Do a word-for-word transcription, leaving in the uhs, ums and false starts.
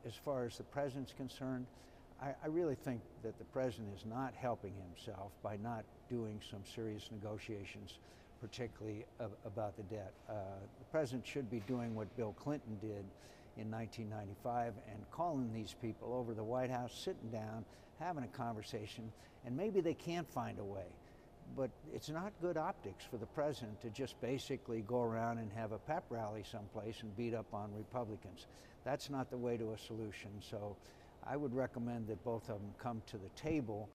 as far as the president's concerned, I, I really think that the president is not helping himself by not doing some serious negotiations, particularly ab about the debt. Uh, the president should be doing what Bill Clinton did in nineteen ninety-five and calling these people over to the White House, sitting down, having a conversation, and maybe they can't find a way. But it's not good optics for the president to just basically go around and have a pep rally someplace and beat up on Republicans. That's not the way to a solution. So I would recommend that both of them come to the table